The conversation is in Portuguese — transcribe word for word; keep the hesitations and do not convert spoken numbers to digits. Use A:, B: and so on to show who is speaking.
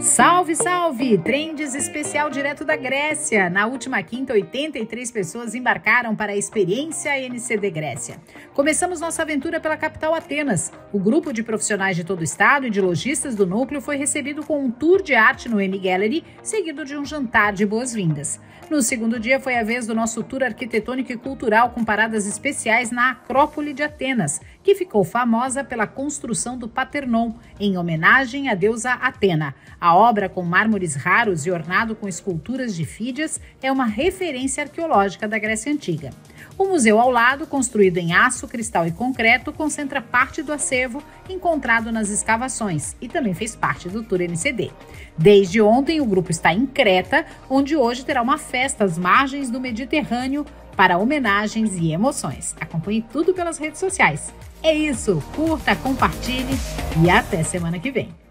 A: Salve, salve! Trendes especial direto da Grécia. Na última quinta, oitenta e três pessoas embarcaram para a experiência N C D Grécia. Começamos nossa aventura pela capital Atenas. O grupo de profissionais de todo o estado e de lojistas do núcleo foi recebido com um tour de arte no M Gallery, seguido de um jantar de boas-vindas. No segundo dia foi a vez do nosso tour arquitetônico e cultural com paradas especiais na Acrópole de Atenas, que ficou famosa pela construção do Paternon, em homenagem à deusa Atena. A obra, com mármores raros e ornado com esculturas de Fídias, é uma referência arqueológica da Grécia Antiga. O museu ao lado, construído em aço, cristal e concreto, concentra parte do acervo encontrado nas escavações e também fez parte do Tour N C D. Desde ontem, o grupo está em Creta, onde hoje terá uma festa às margens do Mediterrâneo para homenagens e emoções. Acompanhe tudo pelas redes sociais. É isso, curta, compartilhe e até semana que vem.